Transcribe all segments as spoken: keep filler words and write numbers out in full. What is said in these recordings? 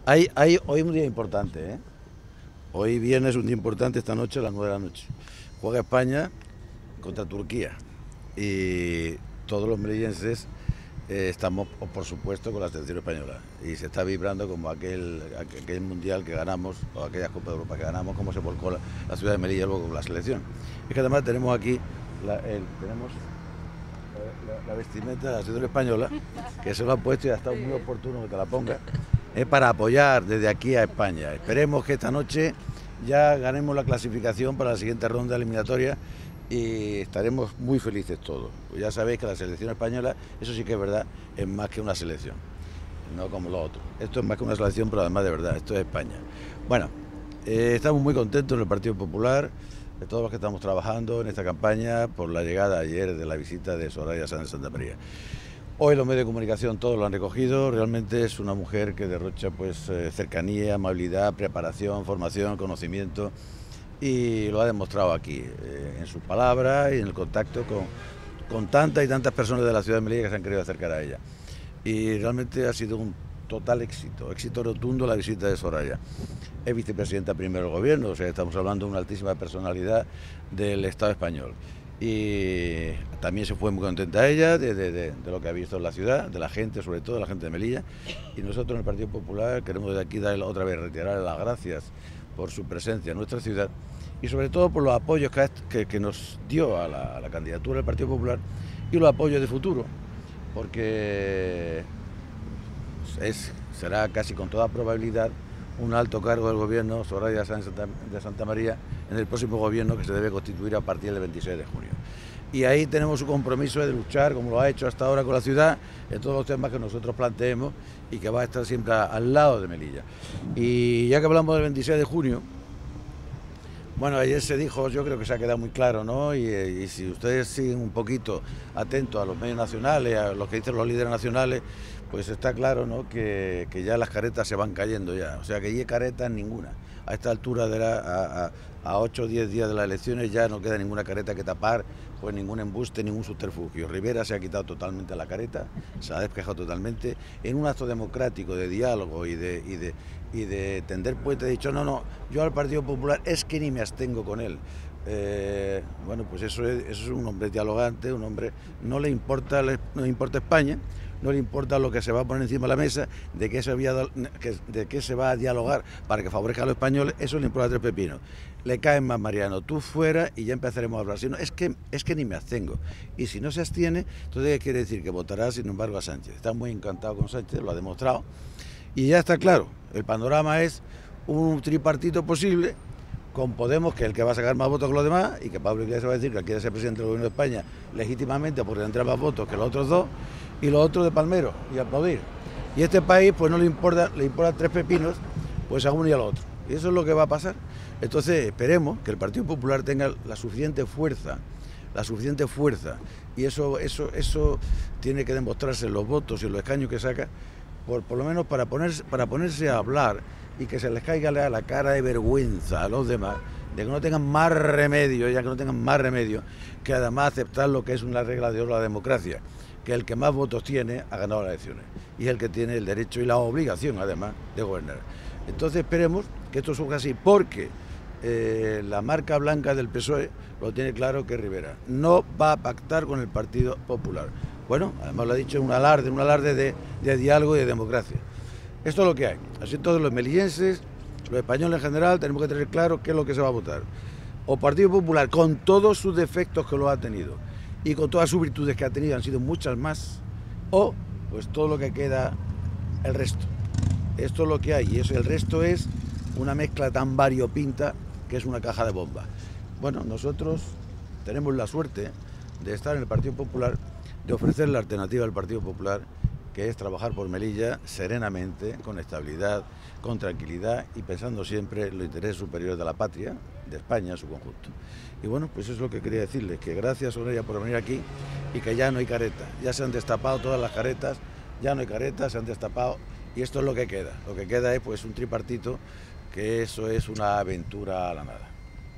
Hay, hay, hoy es un día importante, ¿eh? Hoy viernes es un día importante, esta noche a las nueve de la noche. Juega España contra Turquía y todos los melillenses eh, estamos, por supuesto, con la selección española y se está vibrando como aquel, aquel mundial que ganamos o aquella Copa de Europa que ganamos, como se volcó la, la ciudad de Melilla luego con la selección. Es que además tenemos aquí la, el, tenemos la, la vestimenta de la selección española que se lo ha puesto y ha estado muy oportuno que te la ponga. Es para apoyar desde aquí a España. Esperemos que esta noche ya ganemos la clasificación para la siguiente ronda eliminatoria y estaremos muy felices todos. Pues ya sabéis que la selección española, eso sí que es verdad, es más que una selección, no como lo otro. Esto es más que una selección, pero además de verdad, esto es España. Bueno, eh, estamos muy contentos en el Partido Popular, de todos los que estamos trabajando en esta campaña por la llegada ayer de la visita de Soraya Sáenz de Santamaría. Hoy los medios de comunicación todos lo han recogido, realmente es una mujer que derrocha pues eh, cercanía, amabilidad, preparación, formación, conocimiento y lo ha demostrado aquí, eh, en sus palabras y en el contacto con, con tantas y tantas personas de la ciudad de Melilla que se han querido acercar a ella. Y realmente ha sido un total éxito, éxito rotundo la visita de Soraya. Es vicepresidenta primero del gobierno, o sea, estamos hablando de una altísima personalidad del Estado español. Y también se fue muy contenta ella de, de, de, de lo que ha visto en la ciudad, de la gente, sobre todo de la gente de Melilla. Y nosotros en el Partido Popular queremos desde aquí darle otra vez, reiterarle las gracias por su presencia en nuestra ciudad y sobre todo por los apoyos que, que, que nos dio a la, a la candidatura del Partido Popular y los apoyos de futuro, porque es, será casi con toda probabilidad un alto cargo del gobierno, Soraya Sáenz de Santamaría, en el próximo gobierno que se debe constituir a partir del veintiséis de junio. Y ahí tenemos su compromiso de luchar, como lo ha hecho hasta ahora con la ciudad, en todos los temas que nosotros planteemos y que va a estar siempre al lado de Melilla. Y ya que hablamos del veintiséis de junio, bueno, ayer se dijo, yo creo que se ha quedado muy claro, ¿no? Y, y si ustedes siguen un poquito atentos a los medios nacionales, a lo que dicen los líderes nacionales, pues está claro, ¿no?, que, que ya las caretas se van cayendo ya, o sea que ya caretas ninguna. A esta altura de la, a, a, a ocho o diez días de las elecciones ya no queda ninguna careta que tapar, pues ningún embuste, ningún subterfugio. Rivera se ha quitado totalmente la careta, se ha despejado totalmente, en un acto democrático de diálogo y de, y de, y de tender puentes, ha dicho, no, no, yo al Partido Popular es que ni me abstengo con él. Eh, bueno, pues eso es, eso es un hombre dialogante, un hombre, no le importa, no le importa España, no le importa lo que se va a poner encima de la mesa, de qué se, de qué se va a dialogar para que favorezca a los españoles, eso le importa tres pepinos. Le caen más, Mariano, tú fuera y ya empezaremos a hablar. Si no, es que, es que ni me abstengo. Y si no se abstiene, entonces quiere decir que votará, sin embargo, a Sánchez. Está muy encantado con Sánchez, lo ha demostrado. Y ya está claro, el panorama es un tripartito posible, con Podemos, que es el que va a sacar más votos que los demás, y que Pablo Iglesias va a decir que quiere ser presidente del gobierno de España legítimamente porque tendrá más votos que los otros dos, y los otros de Palmero, y aplaudir. Y este país, pues no le importa, le importan tres pepinos, pues a uno y al otro. Y eso es lo que va a pasar. Entonces esperemos que el Partido Popular tenga la suficiente fuerza, la suficiente fuerza, y eso, eso, eso tiene que demostrarse en los votos y en los escaños que saca, por, por lo menos para ponerse, para ponerse a hablar y que se les caiga la, la cara de vergüenza a los demás, de que no tengan más remedio, ya que no tengan más remedio, que además aceptar lo que es una regla de oro de la democracia, que el que más votos tiene ha ganado las elecciones y es el que tiene el derecho y la obligación además de gobernar. Entonces esperemos que esto surja así, porque eh, la marca blanca del P S O E lo tiene claro, que Rivera no va a pactar con el Partido Popular. Bueno, además lo ha dicho, un alarde, un alarde de, de diálogo y de democracia. Esto es lo que hay. Así todos los melillenses, los españoles en general, tenemos que tener claro qué es lo que se va a votar. O Partido Popular, con todos sus defectos que lo ha tenido y con todas sus virtudes que ha tenido, han sido muchas más, o pues todo lo que queda, el resto. Esto es lo que hay, y eso, el resto es una mezcla tan variopinta que es una caja de bombas. Bueno, nosotros tenemos la suerte de estar en el Partido Popular, de ofrecer la alternativa al Partido Popular, que es trabajar por Melilla serenamente, con estabilidad, con tranquilidad y pensando siempre en los intereses superiores de la patria, de España en su conjunto. Y bueno, pues eso es lo que quería decirles, que gracias, Soraya, por venir aquí y que ya no hay caretas, ya se han destapado todas las caretas, ya no hay caretas, se han destapado y esto es lo que queda. Lo que queda es pues un tripartito, que eso es una aventura a la nada.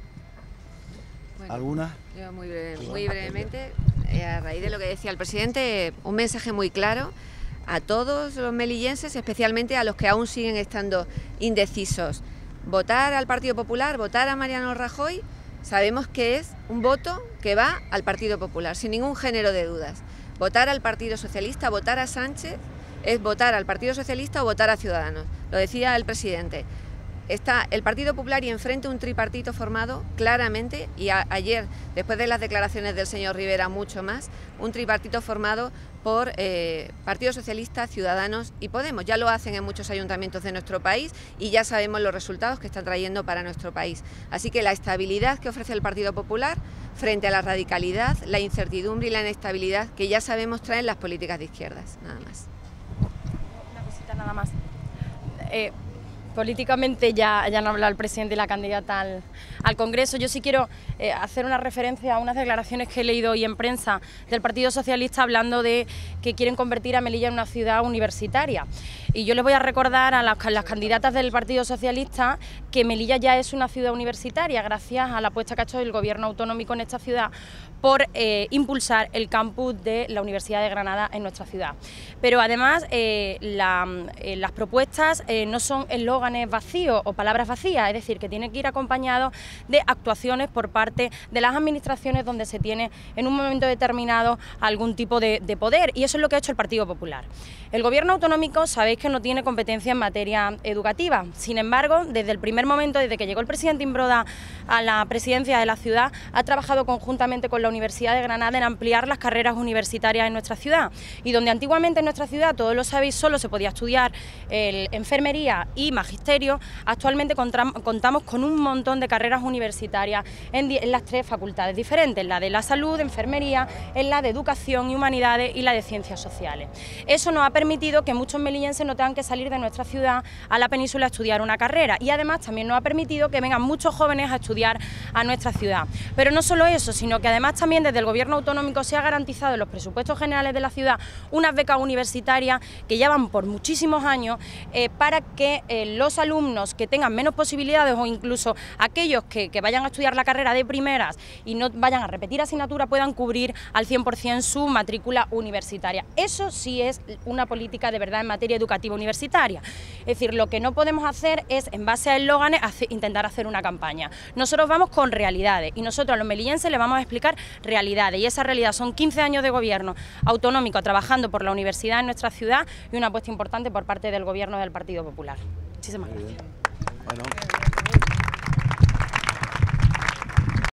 Bueno, ¿Alguna? Yo muy, breve, muy brevemente, eh, a raíz de lo que decía el presidente, un mensaje muy claro a todos los melillenses, especialmente a los que aún siguen estando indecisos. Votar al Partido Popular, votar a Mariano Rajoy, sabemos que es un voto que va al Partido Popular, sin ningún género de dudas. Votar al Partido Socialista, votar a Sánchez, es votar al Partido Socialista o votar a Ciudadanos. Lo decía el presidente. Está el Partido Popular y enfrente un tripartito formado claramente, y a, ayer, después de las declaraciones del señor Rivera, mucho más, un tripartito formado por eh, Partido Socialista, Ciudadanos y Podemos. Ya lo hacen en muchos ayuntamientos de nuestro país y ya sabemos los resultados que están trayendo para nuestro país. Así que la estabilidad que ofrece el Partido Popular frente a la radicalidad, la incertidumbre y la inestabilidad que ya sabemos traen las políticas de izquierdas, nada más. Una cosita nada más. Eh... Políticamente ya, ya no habla el presidente y la candidata al, al Congreso. Yo sí quiero eh, hacer una referencia a unas declaraciones que he leído hoy en prensa del Partido Socialista hablando de que quieren convertir a Melilla en una ciudad universitaria. Y yo les voy a recordar a las, a las candidatas del Partido Socialista que Melilla ya es una ciudad universitaria gracias a la apuesta que ha hecho el Gobierno autonómico en esta ciudad por eh, impulsar el campus de la Universidad de Granada en nuestra ciudad. Pero además eh, la, eh, las propuestas eh, no son eslóganes vacíos o palabras vacías, es decir, que tienen que ir acompañados de actuaciones por parte de las administraciones donde se tiene en un momento determinado algún tipo de, de poder, y eso es lo que ha hecho el Partido Popular. El Gobierno autonómico sabéis que no tiene competencia en materia educativa, sin embargo, desde el primer momento, desde que llegó el presidente Imbroda a la presidencia de la ciudad, ha trabajado conjuntamente con la Universidad de Granada en ampliar las carreras universitarias en nuestra ciudad, y donde antiguamente en nuestra ciudad, todos lo sabéis, solo se podía estudiar el enfermería y magisterio, actualmente contamos con un montón de carreras universitarias en, en las tres facultades diferentes, la de la salud, enfermería, en la de educación y humanidades y la de ciencias sociales. Eso nos ha permitido que muchos melillenses no tengan que salir de nuestra ciudad a la península a estudiar una carrera, y además también nos ha permitido que vengan muchos jóvenes a estudiar a nuestra ciudad. Pero no solo eso, sino que además también desde el Gobierno autonómico se ha garantizado en los presupuestos generales de la ciudad unas becas universitarias que ya van por muchísimos años eh, para que eh, los alumnos que tengan menos posibilidades o incluso aquellos que, que vayan a estudiar la carrera de primeras y no vayan a repetir asignatura puedan cubrir al cien por cien su matrícula universitaria. Eso sí es una política de verdad en materia educativa universitaria. Es decir, lo que no podemos hacer es, en base a eslóganes, hacer, intentar hacer una campaña. Nosotros vamos con realidades y nosotros a los melillenses les vamos a explicar realidades, y esa realidad son quince años de gobierno autonómico trabajando por la universidad en nuestra ciudad y una apuesta importante por parte del Gobierno del Partido Popular. Muchísimas gracias. Bueno.